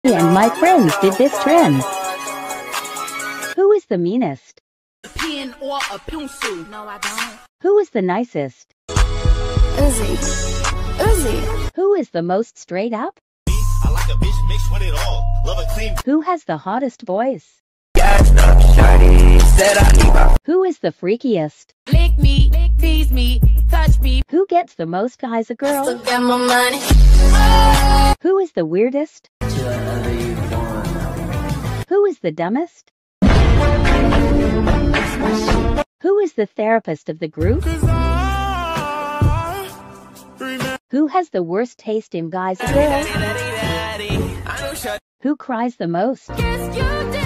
Me and my friends did this trend. Who is the meanest? Pen or a pencil? No, I don't. Who is the nicest? Uzi. Who is the most straight up? I like a bitch mixed with it all. Love a clean. Who has the hottest voice? Who is the freakiest? Lick me, tease me, touch me. Who gets the most guys a girl? Still got my money. Who is the weirdest? Who is the dumbest? Who is the therapist of the group? Who has the worst taste in guys and girls? Who cries the most? Yes, you do.